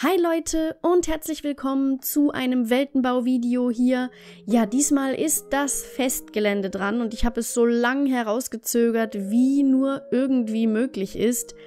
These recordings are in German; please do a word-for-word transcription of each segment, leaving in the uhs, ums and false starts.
Hi Leute und herzlich willkommen zu einem Weltenbau-Video hier. Ja, diesmal ist das Festgelände dran und ich habe es so lang herausgezögert, wie nur irgendwie möglich ist.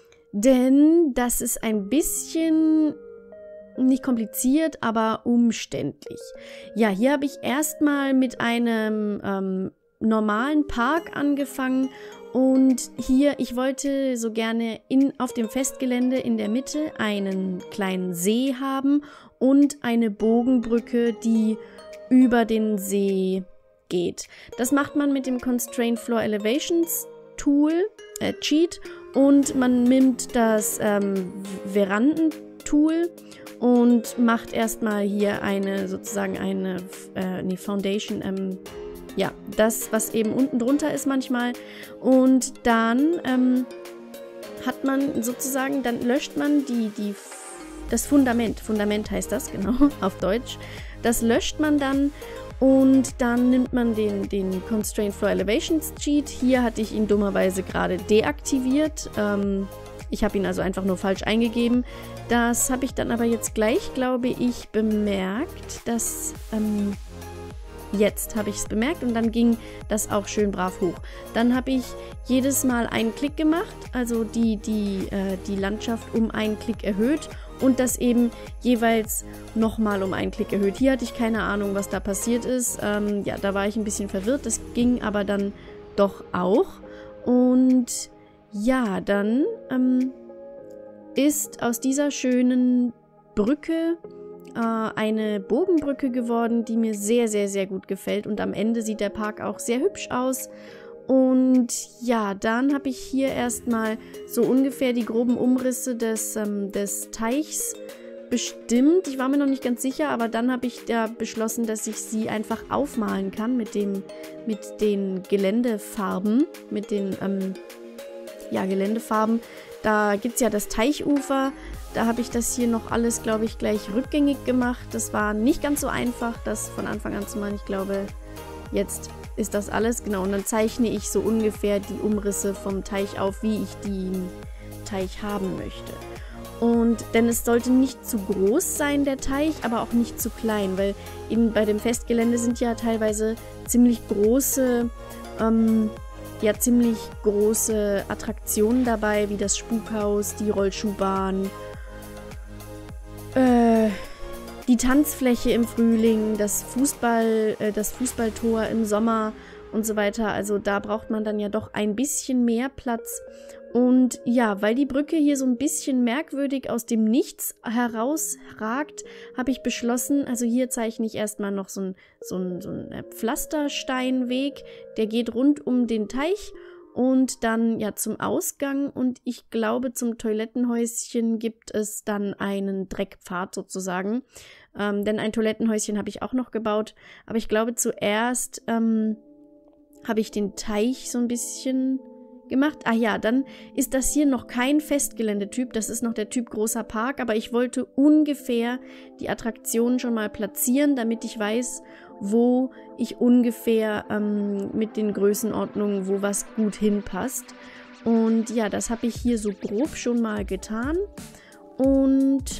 Denn das ist ein bisschen, nicht kompliziert, aber umständlich. Ja, hier habe ich erstmal mit einem ähm, normalen Park angefangen. Und hier, ich wollte so gerne in, auf dem Festgelände in der Mitte einen kleinen See haben und eine Bogenbrücke, die über den See geht. Das macht man mit dem Constraint Floor Elevations Tool, äh, Cheat, und man nimmt das ähm, Veranden-Tool und macht erstmal hier eine, sozusagen eine, äh, nee, Foundation, ähm, ja, das, was eben unten drunter ist manchmal. Und dann ähm, hat man sozusagen, dann löscht man die, die, das Fundament. Fundament heißt das, genau, auf Deutsch. Das löscht man dann und dann nimmt man den, den Constraint Floor Elevations Cheat. Hier hatte ich ihn dummerweise gerade deaktiviert. Ähm, ich habe ihn also einfach nur falsch eingegeben. Das habe ich dann aber jetzt gleich, glaube ich, bemerkt, dass... Ähm, Jetzt habe ich es bemerkt und dann ging das auch schön brav hoch. Dann habe ich jedes Mal einen Klick gemacht, also die, die, äh, die Landschaft um einen Klick erhöht und das eben jeweils nochmal um einen Klick erhöht. Hier hatte ich keine Ahnung, was da passiert ist. Ähm, ja, da war ich ein bisschen verwirrt. Das ging aber dann doch auch. Und ja, dann ähm, ist aus dieser schönen Brücke eine Bogenbrücke geworden, die mir sehr, sehr, sehr gut gefällt. Und am Ende sieht der Park auch sehr hübsch aus. Und ja, dann habe ich hier erstmal so ungefähr die groben Umrisse des, ähm, des Teichs bestimmt. Ich war mir noch nicht ganz sicher, aber dann habe ich da beschlossen, dass ich sie einfach aufmalen kann mit, dem, mit den Geländefarben, mit den ähm, ja, Geländefarben. Da gibt es ja das Teichufer. Da habe ich das hier noch alles, glaube ich, gleich rückgängig gemacht. Das war nicht ganz so einfach, das von Anfang an zu machen. Ich glaube, jetzt ist das alles. Genau, und dann zeichne ich so ungefähr die Umrisse vom Teich auf, wie ich den Teich haben möchte. Und denn es sollte nicht zu groß sein, der Teich, aber auch nicht zu klein, weil eben bei dem Festgelände sind ja teilweise ziemlich große... Ähm, ja, ziemlich große Attraktionen dabei, wie das Spukhaus, die Rollschuhbahn, äh, die Tanzfläche im Frühling, das Fußball, äh, das Fußballtor im Sommer und so weiter. Also da braucht man dann ja doch ein bisschen mehr Platz. Und ja, weil die Brücke hier so ein bisschen merkwürdig aus dem Nichts herausragt, habe ich beschlossen, also hier zeichne ich erstmal noch so einen so ein, so ein Pflastersteinweg, der geht rund um den Teich und dann ja zum Ausgang und ich glaube zum Toilettenhäuschen gibt es dann einen Dreckpfad sozusagen, ähm, denn ein Toilettenhäuschen habe ich auch noch gebaut, aber ich glaube zuerst ähm, habe ich den Teich so ein bisschen... gemacht. Ah ja, dann ist das hier noch kein Festgeländetyp, das ist noch der Typ großer Park, aber ich wollte ungefähr die Attraktionen schon mal platzieren, damit ich weiß, wo ich ungefähr ähm, mit den Größenordnungen, wo was gut hinpasst. Und ja, das habe ich hier so grob schon mal getan. Und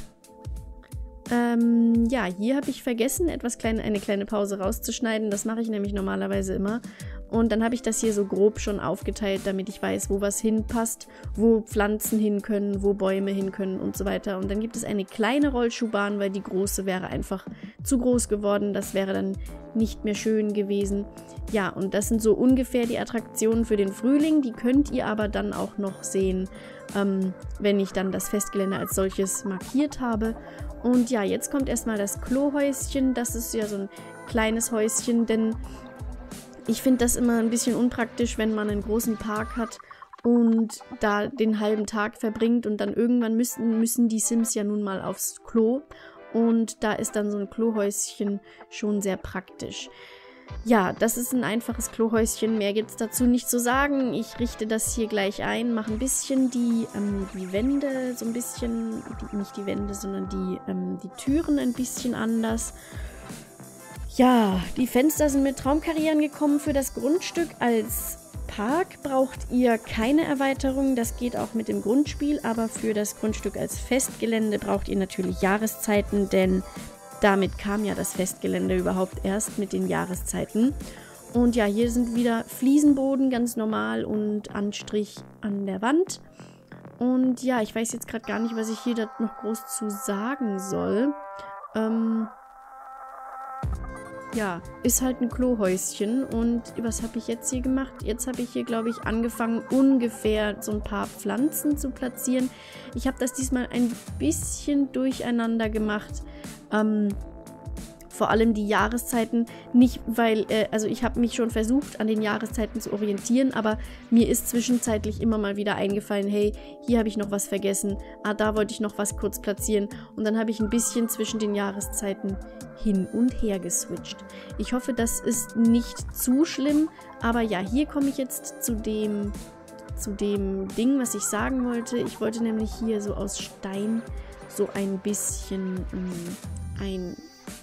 ähm, ja, hier habe ich vergessen, etwas kleine, eine kleine Pause rauszuschneiden. Das mache ich nämlich normalerweise immer. Und dann habe ich das hier so grob schon aufgeteilt, damit ich weiß, wo was hinpasst, wo Pflanzen hin können, wo Bäume hin können und so weiter. Und dann gibt es eine kleine Rollschuhbahn, weil die große wäre einfach zu groß geworden. Das wäre dann nicht mehr schön gewesen. Ja, und das sind so ungefähr die Attraktionen für den Frühling. Die könnt ihr aber dann auch noch sehen, ähm, wenn ich dann das Festgelände als solches markiert habe. Und ja, jetzt kommt erstmal das Klohäuschen. Das ist ja so ein kleines Häuschen, denn ich finde das immer ein bisschen unpraktisch, wenn man einen großen Park hat und da den halben Tag verbringt und dann irgendwann müssen, müssen die Sims ja nun mal aufs Klo und da ist dann so ein Klohäuschen schon sehr praktisch. Ja, das ist ein einfaches Klohäuschen, mehr gibt es dazu nicht zu sagen. Ich richte das hier gleich ein, mache ein bisschen die, ähm, die Wände, so ein bisschen, die, nicht die Wände, sondern die, ähm, die Türen ein bisschen anders. Ja, die Fenster sind mit Traumkarrieren gekommen für das Grundstück als Park braucht ihr keine Erweiterung, das geht auch mit dem Grundspiel, aber für das Grundstück als Festgelände braucht ihr natürlich Jahreszeiten, denn damit kam ja das Festgelände überhaupt erst mit den Jahreszeiten. Und ja, hier sind wieder Fliesenboden, ganz normal und Anstrich an der Wand. Und ja, ich weiß jetzt gerade gar nicht, was ich hier da noch groß zu sagen soll. Ähm... Ja, ist halt ein Klohäuschen. Und was habe ich jetzt hier gemacht? Jetzt habe ich hier, glaube ich, angefangen, ungefähr so ein paar Pflanzen zu platzieren. Ich habe das diesmal ein bisschen durcheinander gemacht. Ähm, vor allem die Jahreszeiten. Nicht, weil, äh, also ich habe mich schon versucht, an den Jahreszeiten zu orientieren, aber mir ist zwischenzeitlich immer mal wieder eingefallen, hey, hier habe ich noch was vergessen. Ah, da wollte ich noch was kurz platzieren. Und dann habe ich ein bisschen zwischen den Jahreszeiten hin und her geswitcht. Ich hoffe, das ist nicht zu schlimm, aber ja, hier komme ich jetzt zu dem, zu dem Ding, was ich sagen wollte. Ich wollte nämlich hier so aus Stein so ein bisschen ähm, ein,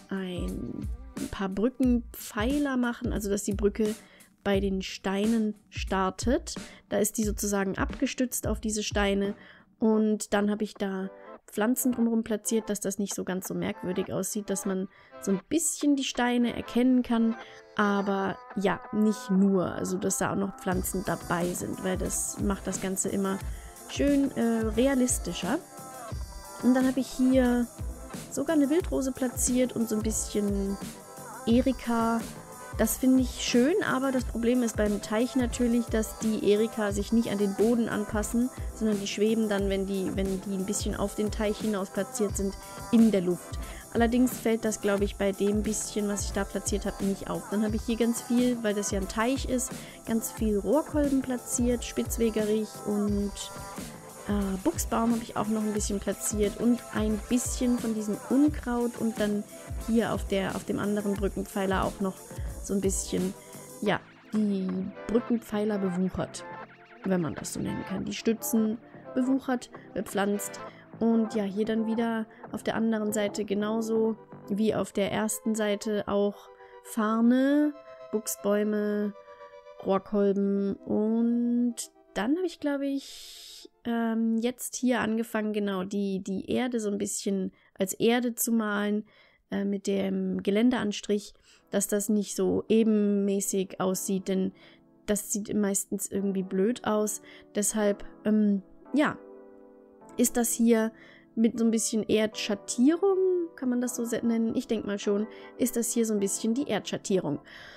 ein paar Brückenpfeiler machen, also dass die Brücke bei den Steinen startet. Da ist die sozusagen abgestützt auf diese Steine und dann habe ich da Pflanzen drumherum platziert, dass das nicht so ganz so merkwürdig aussieht, dass man so ein bisschen die Steine erkennen kann, aber ja, nicht nur, also dass da auch noch Pflanzen dabei sind, weil das macht das Ganze immer schön äh, realistischer. Und dann habe ich hier sogar eine Wildrose platziert und so ein bisschen Erika. Das finde ich schön, aber das Problem ist beim Teich natürlich, dass die Erika sich nicht an den Boden anpassen, sondern die schweben dann, wenn die, wenn die ein bisschen auf den Teich hinaus platziert sind, in der Luft. Allerdings fällt das, glaube ich, bei dem bisschen, was ich da platziert habe, nicht auf. Dann habe ich hier ganz viel, weil das ja ein Teich ist, ganz viel Rohrkolben platziert, Spitzwegerich und äh, Buchsbaum habe ich auch noch ein bisschen platziert und ein bisschen von diesem Unkraut und dann hier auf, der, auf dem anderen Brückenpfeiler auch noch so ein bisschen, ja, die Brückenpfeiler bewuchert, wenn man das so nennen kann. Die Stützen bewuchert, bepflanzt und ja, hier dann wieder auf der anderen Seite genauso wie auf der ersten Seite auch Farne, Buchsbäume, Rohrkolben und dann habe ich, glaube ich, ähm, jetzt hier angefangen, genau, die, die Erde so ein bisschen als Erde zu malen, äh, mit dem Geländeanstrich, dass das nicht so ebenmäßig aussieht, denn das sieht meistens irgendwie blöd aus. Deshalb, ähm, ja, ist das hier mit so ein bisschen Erdschattierung, kann man das so nennen? Ich denke mal schon, ist das hier so ein bisschen die Erdschattierung.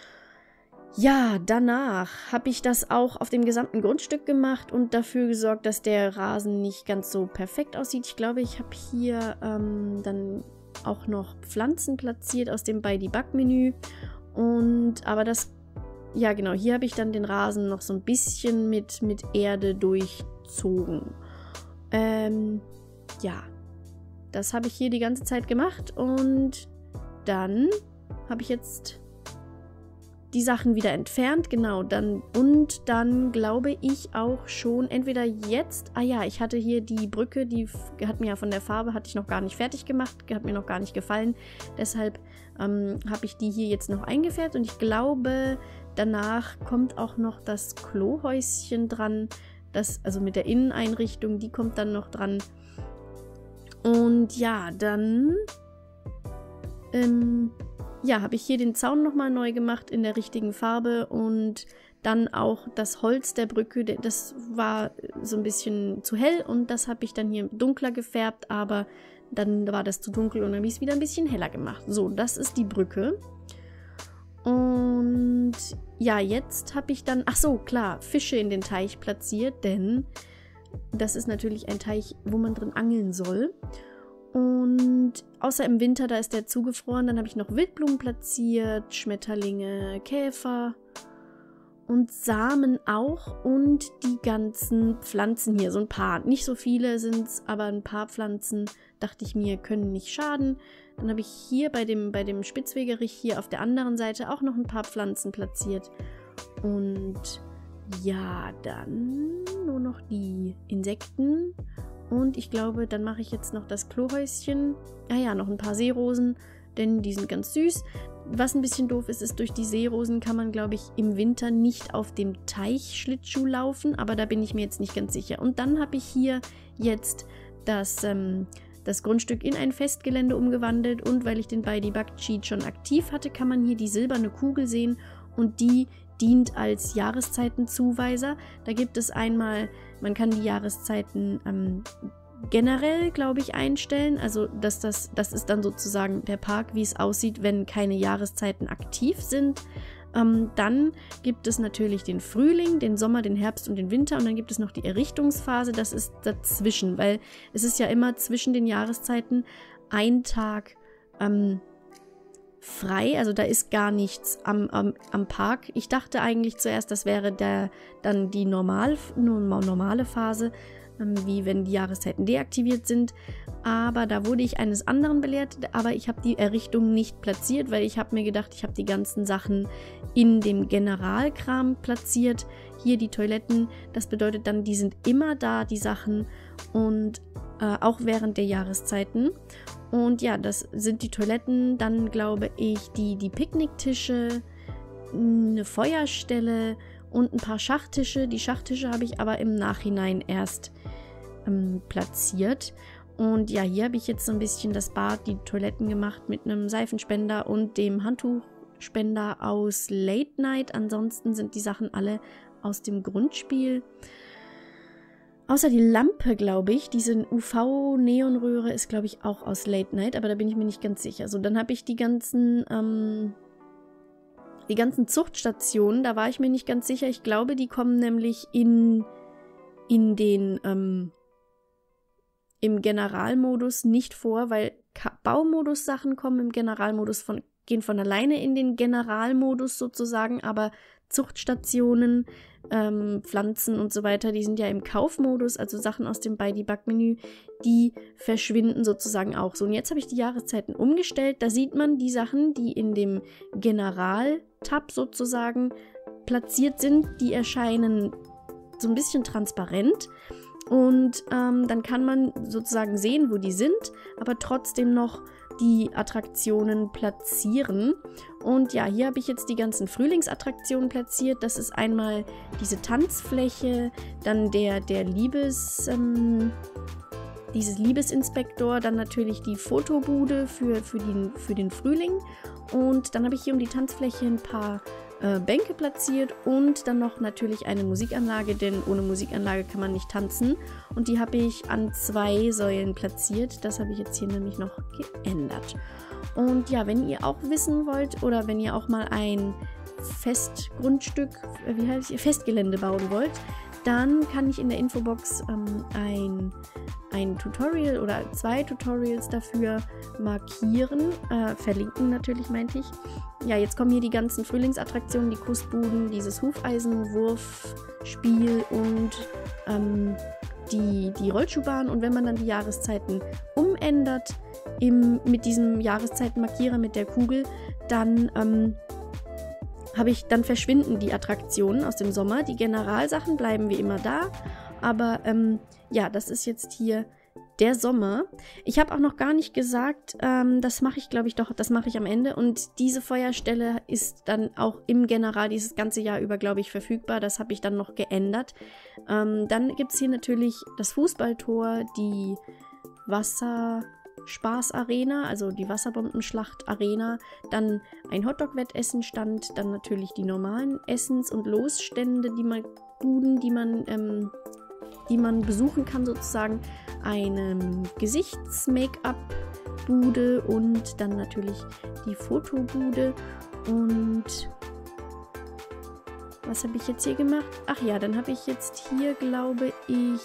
Ja, danach habe ich das auch auf dem gesamten Grundstück gemacht und dafür gesorgt, dass der Rasen nicht ganz so perfekt aussieht. Ich glaube, ich habe hier ähm, dann auch noch Pflanzen platziert aus dem By Debug-Menü. Und aber das, ja genau, hier habe ich dann den Rasen noch so ein bisschen mit, mit Erde durchzogen. Ähm, ja, das habe ich hier die ganze Zeit gemacht und dann habe ich jetzt die Sachen wieder entfernt, genau, dann und dann glaube ich auch schon, entweder jetzt, ah ja, ich hatte hier die Brücke, die hat mir ja von der Farbe, hatte ich noch gar nicht fertig gemacht, hat mir noch gar nicht gefallen, deshalb ähm, habe ich die hier jetzt noch eingefärbt und ich glaube, danach kommt auch noch das Klohäuschen dran, das, also mit der Inneneinrichtung, die kommt dann noch dran und ja, dann ähm, ja, habe ich hier den Zaun nochmal neu gemacht in der richtigen Farbe und dann auch das Holz der Brücke, das war so ein bisschen zu hell und das habe ich dann hier dunkler gefärbt, aber dann war das zu dunkel und dann habe ich es wieder ein bisschen heller gemacht. So, das ist die Brücke. Und ja, jetzt habe ich dann, ach so, klar, Fische in den Teich platziert, denn das ist natürlich ein Teich, wo man drin angeln soll. Und außer im Winter, da ist der zugefroren. Dann habe ich noch Wildblumen platziert, Schmetterlinge, Käfer und Samen auch. Und die ganzen Pflanzen hier, so ein paar. Nicht so viele sind es, aber ein paar Pflanzen, dachte ich mir, können nicht schaden. Dann habe ich hier bei dem, bei dem Spitzwegerich hier auf der anderen Seite auch noch ein paar Pflanzen platziert. Und ja, dann nur noch die Insekten. Und ich glaube, dann mache ich jetzt noch das Klohäuschen. Ah ja, noch ein paar Seerosen, denn die sind ganz süß. was ein bisschen doof ist, ist, durch die Seerosen kann man, glaube ich, im Winter nicht auf dem Teich Schlittschuh laufen, aber da bin ich mir jetzt nicht ganz sicher. Und dann habe ich hier jetzt das, ähm, das Grundstück in ein Festgelände umgewandelt und weil ich den Beidibuck-Cheat schon aktiv hatte, kann man hier die silberne Kugel sehen und die dient als Jahreszeitenzuweiser. Da gibt es einmal, man kann die Jahreszeiten ähm, generell, glaube ich, einstellen. Also, dass das, das ist dann sozusagen der Park, wie es aussieht, wenn keine Jahreszeiten aktiv sind. Ähm, dann gibt es natürlich den Frühling, den Sommer, den Herbst und den Winter. Und dann gibt es noch die Errichtungsphase. Das ist dazwischen, weil es ist ja immer zwischen den Jahreszeiten ein Tag ähm, frei. Also da ist gar nichts am, am, am Park. Ich dachte eigentlich zuerst, das wäre der, dann die normal, normale Phase, wie wenn die Jahreszeiten deaktiviert sind, aber da wurde ich eines anderen belehrt, aber ich habe die Errichtung nicht platziert, weil ich habe mir gedacht, ich habe die ganzen Sachen in dem Generalkram platziert. Hier die Toiletten, das bedeutet dann, die sind immer da, die Sachen, und äh, auch während der Jahreszeiten. Und ja, das sind die Toiletten, dann glaube ich die, die Picknicktische, eine Feuerstelle und ein paar Schachtische. Die Schachtische habe ich aber im Nachhinein erst ähm, platziert. Und ja, hier habe ich jetzt so ein bisschen das Bad, die Toiletten gemacht mit einem Seifenspender und dem Handtuchspender aus Late Night. Ansonsten sind die Sachen alle aus dem Grundspiel. Außer die Lampe, glaube ich, diese U V-Neonröhre ist, glaube ich, auch aus Late Night, aber da bin ich mir nicht ganz sicher. So, dann habe ich die ganzen... Ähm, Die ganzen Zuchtstationen, da war ich mir nicht ganz sicher. Ich glaube, die kommen nämlich in, in den, ähm, im Generalmodus nicht vor, weil Baumodus-Sachen kommen im Generalmodus von, gehen von alleine in den Generalmodus sozusagen, aber Zuchtstationen, ähm, Pflanzen und so weiter, die sind ja im Kaufmodus, also Sachen aus dem Beidibuck-Menü, die verschwinden sozusagen auch. So, und jetzt habe ich die Jahreszeiten umgestellt. Da sieht man die Sachen, die in dem General-Tab sozusagen platziert sind, die erscheinen so ein bisschen transparent. Und ähm, dann kann man sozusagen sehen, wo die sind, aber trotzdem noch die Attraktionen platzieren. Und ja, hier habe ich jetzt die ganzen Frühlingsattraktionen platziert. Das ist einmal diese Tanzfläche, dann der, der Liebes, ähm, dieses Liebesinspektor, dann natürlich die Fotobude für, für, den, für den Frühling. Und dann habe ich hier um die Tanzfläche ein paar äh, Bänke platziert und dann noch natürlich eine Musikanlage, denn ohne Musikanlage kann man nicht tanzen. Und die habe ich an zwei Säulen platziert. Das habe ich jetzt hier nämlich noch geändert. Und ja, wenn ihr auch wissen wollt oder wenn ihr auch mal ein Festgrundstück, wie heißt es, Festgelände bauen wollt, dann kann ich in der Infobox ähm, ein, ein Tutorial oder zwei Tutorials dafür markieren, äh, verlinken natürlich, meinte ich. Ja, jetzt kommen hier die ganzen Frühlingsattraktionen, die Kussbuden, dieses Hufeisenwurfspiel und ähm, die, die Rollschuhbahn. Und wenn man dann die Jahreszeiten umändert im, mit diesem Jahreszeitenmarkierer mit der Kugel, dann ähm, habe ich, dann verschwinden die Attraktionen aus dem Sommer. Die Generalsachen bleiben wie immer da. Aber ähm, ja, das ist jetzt hier der Sommer. Ich habe auch noch gar nicht gesagt, ähm, das mache ich, glaube ich, doch, das mache ich am Ende. Und diese Feuerstelle ist dann auch im General dieses ganze Jahr über, glaube ich, verfügbar. Das habe ich dann noch geändert. Ähm, dann gibt es hier natürlich das Fußballtor, die Wasserspaß-Arena, also die Wasserbombenschlacht-Arena, dann ein Hotdog-Wettessenstand, dann natürlich die normalen Essens- und Losstände, die man, Buden, die man, ähm, die man besuchen kann sozusagen, eine Gesichts-Make-up-Bude und dann natürlich die Fotobude. Und was habe ich jetzt hier gemacht? Ach ja, dann habe ich jetzt hier, glaube ich,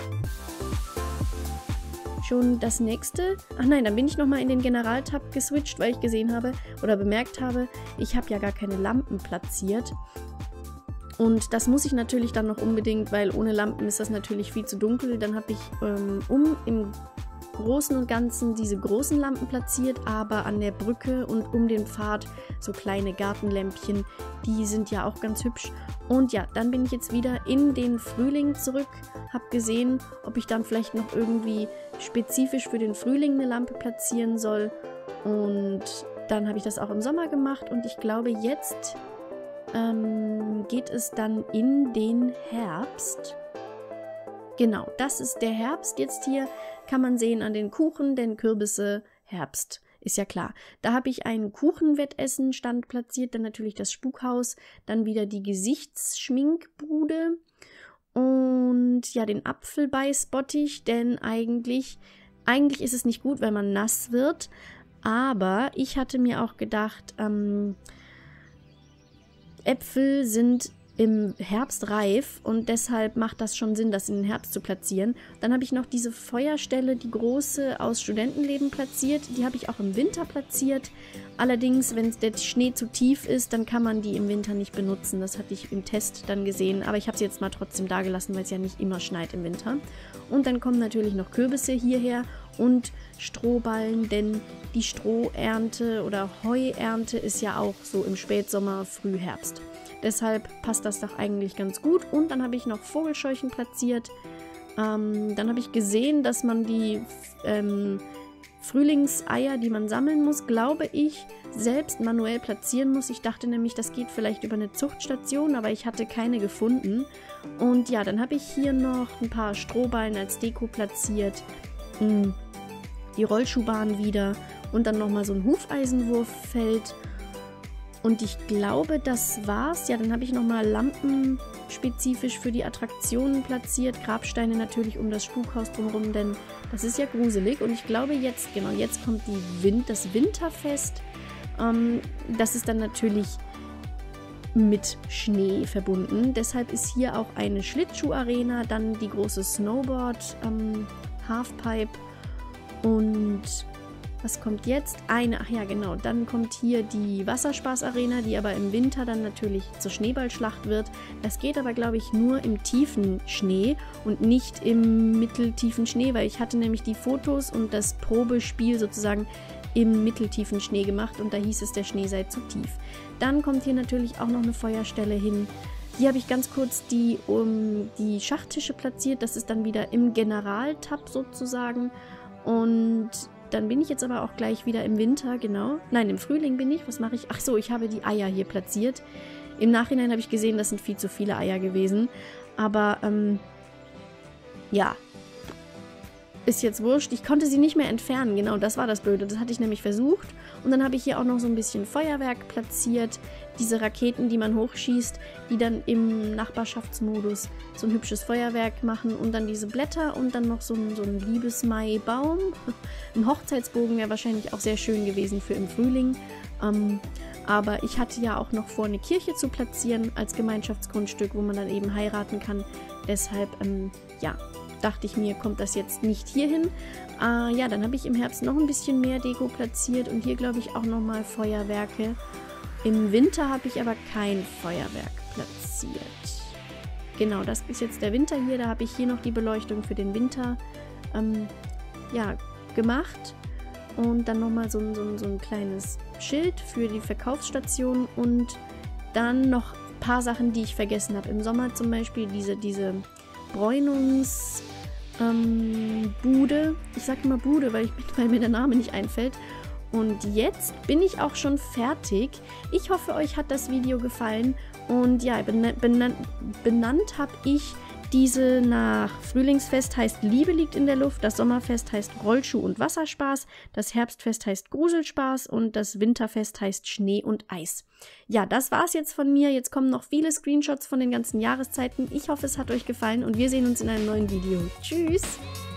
schon das nächste. Ach nein, dann bin ich nochmal in den Generaltab geswitcht, weil ich gesehen habe oder bemerkt habe, ich habe ja gar keine Lampen platziert. Und das muss ich natürlich dann noch unbedingt, weil ohne Lampen ist das natürlich viel zu dunkel. Dann habe ich ähm, um im Großen und Ganzen diese großen Lampen platziert, aber an der Brücke und um den Pfad so kleine Gartenlämpchen, die sind ja auch ganz hübsch. Und ja, dann bin ich jetzt wieder in den Frühling zurück, habe gesehen, ob ich dann vielleicht noch irgendwie spezifisch für den Frühling eine Lampe platzieren soll. Und dann habe ich das auch im Sommer gemacht und ich glaube, jetzt ähm, geht es dann in den Herbst. Genau, das ist der Herbst jetzt hier. Kann man sehen an den Kuchen, denn Kürbisse, Herbst, ist ja klar. Da habe ich einen Kuchenwettessen-Stand platziert, dann natürlich das Spukhaus, dann wieder die Gesichtsschminkbude und ja, den Apfelbeißbottich, denn eigentlich, eigentlich ist es nicht gut, wenn man nass wird, aber ich hatte mir auch gedacht, ähm, Äpfel sind im Herbst reif und deshalb macht das schon Sinn, das in den Herbst zu platzieren. Dann habe ich noch diese Feuerstelle, die große aus Studentenleben platziert. Die habe ich auch im Winter platziert. Allerdings, wenn der Schnee zu tief ist, dann kann man die im Winter nicht benutzen. Das hatte ich im Test dann gesehen. Aber ich habe sie jetzt mal trotzdem da gelassen, weil es ja nicht immer schneit im Winter. Und dann kommen natürlich noch Kürbisse hierher und Strohballen, denn die Strohernte oder Heuernte ist ja auch so im Spätsommer, Frühherbst. Deshalb passt das doch eigentlich ganz gut. Und dann habe ich noch Vogelscheuchen platziert. Ähm, dann habe ich gesehen, dass man die ähm, Frühlingseier, die man sammeln muss, glaube ich, selbst manuell platzieren muss. Ich dachte nämlich, das geht vielleicht über eine Zuchtstation, aber ich hatte keine gefunden. Und ja, dann habe ich hier noch ein paar Strohballen als Deko platziert. Hm, die Rollschuhbahn wieder und dann nochmal so ein Hufeisenwurffeld. Und ich glaube, das war's. Ja, dann habe ich nochmal Lampen spezifisch für die Attraktionen platziert. Grabsteine natürlich um das Spukhaus drumherum, denn das ist ja gruselig. Und ich glaube jetzt, genau, jetzt kommt die Wind, das Winterfest. Ähm, das ist dann natürlich mit Schnee verbunden. Deshalb ist hier auch eine Schlittschuharena, dann die große Snowboard, ähm, Halfpipe und was kommt jetzt? Eine, ach ja genau, dann kommt hier die Wasserspaßarena, die aber im Winter dann natürlich zur Schneeballschlacht wird. Das geht aber, glaube ich, nur im tiefen Schnee und nicht im mitteltiefen Schnee, weil ich hatte nämlich die Fotos und das Probespiel sozusagen im mitteltiefen Schnee gemacht und da hieß es, der Schnee sei zu tief. Dann kommt hier natürlich auch noch eine Feuerstelle hin. Hier habe ich ganz kurz die, um, die Schachtische platziert, das ist dann wieder im Generaltab sozusagen und dann bin ich jetzt aber auch gleich wieder im Winter, genau. Nein, im Frühling bin ich. Was mache ich? Ach so, ich habe die Eier hier platziert. Im Nachhinein habe ich gesehen, das sind viel zu viele Eier gewesen. Aber, ähm, ja. Ist jetzt wurscht. Ich konnte sie nicht mehr entfernen. Genau, das war das Blöde. Das hatte ich nämlich versucht. Und dann habe ich hier auch noch so ein bisschen Feuerwerk platziert. Diese Raketen, die man hochschießt, die dann im Nachbarschaftsmodus so ein hübsches Feuerwerk machen. Und dann diese Blätter und dann noch so ein, so ein Liebesmai-Baum. Ein Hochzeitsbogen wäre wahrscheinlich auch sehr schön gewesen für im Frühling. Ähm, aber ich hatte ja auch noch vor, eine Kirche zu platzieren als Gemeinschaftsgrundstück, wo man dann eben heiraten kann. Deshalb, ähm, ja, dachte ich mir, kommt das jetzt nicht hier hin. Äh, ja, dann habe ich im Herbst noch ein bisschen mehr Deko platziert und hier, glaube ich, auch nochmal Feuerwerke. Im Winter habe ich aber kein Feuerwerk platziert. Genau, das ist jetzt der Winter hier. Da habe ich hier noch die Beleuchtung für den Winter ähm, ja, gemacht. Und dann nochmal so, so, so ein kleines Schild für die Verkaufsstation und dann noch ein paar Sachen, die ich vergessen habe. Im Sommer zum Beispiel diese, diese Bräunungsbude. Ähm, ich sage immer Bude, weil, ich, weil mir der Name nicht einfällt. Und jetzt bin ich auch schon fertig. Ich hoffe, euch hat das Video gefallen. Und ja, benannt, benannt, benannt habe ich diese nach Frühlingsfest heißt Liebe liegt in der Luft, das Sommerfest heißt Rollschuh und Wasserspaß, das Herbstfest heißt Gruselspaß und das Winterfest heißt Schnee und Eis. Ja, das war's jetzt von mir. Jetzt kommen noch viele Screenshots von den ganzen Jahreszeiten. Ich hoffe, es hat euch gefallen und wir sehen uns in einem neuen Video. Tschüss!